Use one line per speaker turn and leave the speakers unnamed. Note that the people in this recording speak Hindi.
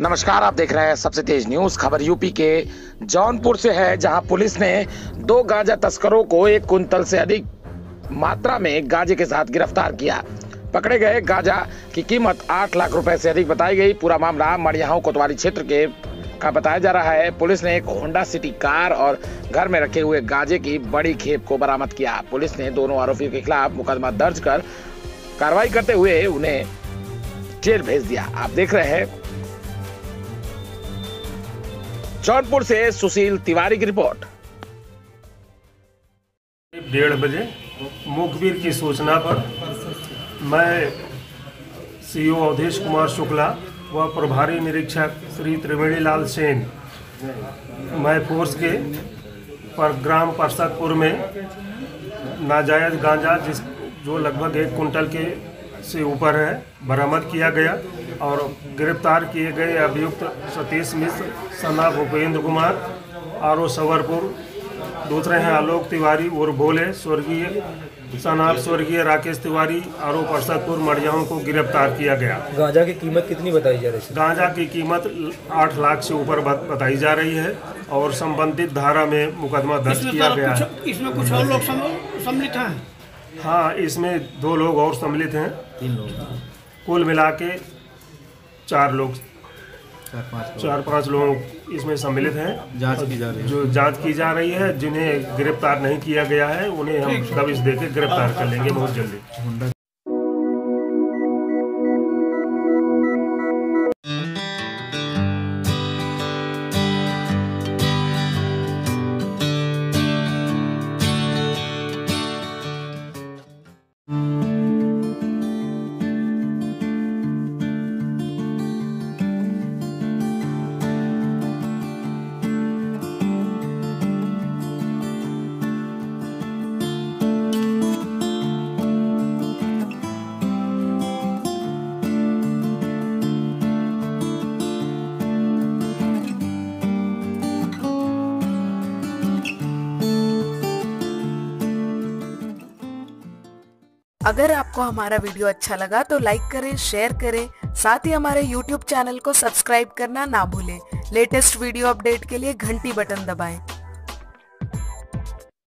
नमस्कार, आप देख रहे हैं सबसे तेज न्यूज। खबर यूपी के जौनपुर से है, जहां पुलिस ने 2 गांजा तस्करों को 1 कुंतल से अधिक मात्रा में गांजे के साथ गिरफ्तार किया। पकड़े गए गांजा की कीमत 8 लाख रुपए से अधिक बताई गई। पूरा मामला मड़ियाहू कोतवाली क्षेत्र के का बताया जा रहा है। पुलिस ने एक होंडा सिटी कार और घर में रखे हुए गांजे की बड़ी खेप को बरामद किया। पुलिस ने दोनों आरोपियों के खिलाफ मुकदमा दर्ज कर कार्रवाई करते हुए उन्हें जेल भेज दिया। आप देख रहे हैं जौनपुर से सुशील तिवारी की रिपोर्ट।
1:30 बजे मुखबिर की सूचना पर मैं सीओ अवधेश कुमार शुक्ला व प्रभारी निरीक्षक श्री त्रिवेणी लाल सेन, मैं फोर्स के पर ग्राम परसतपुर में नाजायज गांजा जो लगभग 1 कुंटल के से ऊपर है बरामद किया गया और गिरफ्तार किए गए अभियुक्त सतीश मिश्र, सना भूपेंद्र कुमार, आरो सवरपुर, दूसरे हैं आलोक तिवारी और भोले, स्वर्गीय राकेश तिवारी, आरो परसतपुर मड़ियाहू को गिरफ्तार किया गया।
गांजा की कीमत कितनी बताई जा रही है?
गांजा की कीमत 8 लाख से ऊपर बताई जा रही है और संबंधित धारा में मुकदमा दर्ज किया गया है।
इसमें कुछ और लोग सम्मिलित हैं?
हाँ, इसमें 2 लोग और सम्मिलित हैं।
3 लोग,
कुल मिला के 4 लोग, 4-5 लोग इसमें सम्मिलित हैं।
जांच की जा रही है।
जो जांच की जा रही है, जिन्हें गिरफ्तार नहीं किया गया है उन्हें हम दबिश देकर गिरफ्तार कर लेंगे बहुत जल्दी।
अगर आपको हमारा वीडियो अच्छा लगा तो लाइक करें, शेयर करें, साथ ही हमारे YouTube चैनल को सब्सक्राइब करना ना भूलें। लेटेस्ट वीडियो अपडेट के लिए घंटी बटन दबाएं।